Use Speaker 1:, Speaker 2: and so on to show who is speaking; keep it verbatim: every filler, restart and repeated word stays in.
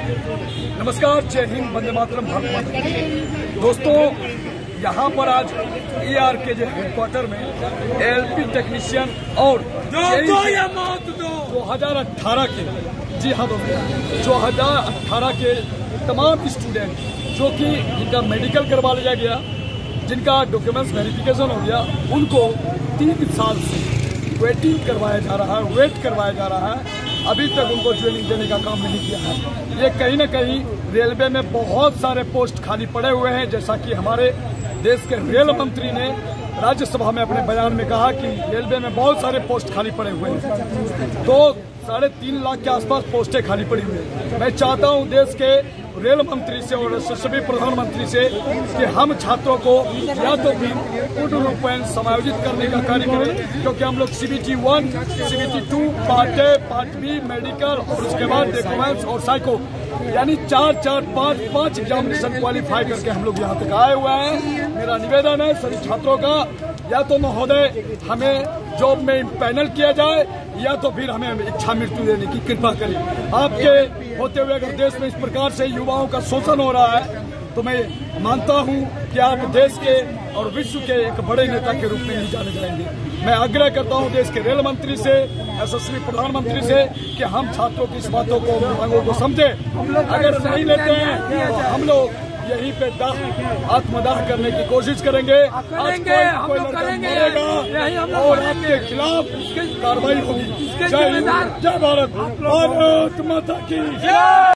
Speaker 1: नमस्कार, जय हिंद, वंदे मातरम, भारत माता की। दोस्तों, यहाँ पर आज ई आर के जो हेडक्वार्टर में एल पी टेक्नीशियन और दो हजार अठारह के जी हाँ दोस्तों दो हजार अठारह के तमाम स्टूडेंट जो कि जिनका मेडिकल करवा लिया गया, जिनका डॉक्यूमेंट्स वेरिफिकेशन हो गया, उनको तीन साल से वेटिंग करवाया जा रहा है, वेट करवाया जा रहा है। अभी तक उनको ज्वाइनिंग देने का काम नहीं किया है। ये कहीं ना कहीं रेलवे में बहुत सारे पोस्ट खाली पड़े हुए हैं। जैसा कि हमारे देश के रेल मंत्री ने राज्यसभा में अपने बयान में कहा कि रेलवे में बहुत सारे पोस्ट खाली पड़े हुए हैं। तो साढ़े तीन लाख के आसपास पोस्टें खाली पड़ी हुई हैं। मैं चाहता हूं देश के रेल मंत्री से और सभी प्रधानमंत्री से कि हम छात्रों को या तो भी पूर्ण रूपेण समायोजित करने का कार्य करें, क्योंकि हम लोग C B T one, C B T two, part A, part B, medical और उसके बाद डॉक्यूमेंट्स और साइको, यानी चार चार पाँच पाँच एग्जामिनेशन क्वालिफाई करके हम लोग यहाँ तक आए हुए हैं। मेरा निवेदन है सभी छात्रों का, या तो महोदय हमें जॉब में पैनल किया जाए या तो फिर हमें इच्छा मृत्यु देने की कृपा करें। आपके होते हुए अगर देश में इस प्रकार से युवाओं का शोषण हो रहा है तो मैं मानता हूं कि आप देश के और विश्व के एक बड़े नेता के रूप में नहीं जाने जाएंगे। मैं आग्रह करता हूं देश के रेल मंत्री से, यशस्वी प्रधानमंत्री से कि हम छात्रों की इस बातों को, मांगों को समझे। अगर नहीं लेते हैं तो हम लोग यहीं पे दाह आत्मदाह करने की कोशिश करेंगे।
Speaker 2: करेंगे, हम लोग करेंगे, यही हम लोग
Speaker 1: और आपके खिलाफ कार्रवाई होगी। जय हिंद, जय भारत, भारत माता की।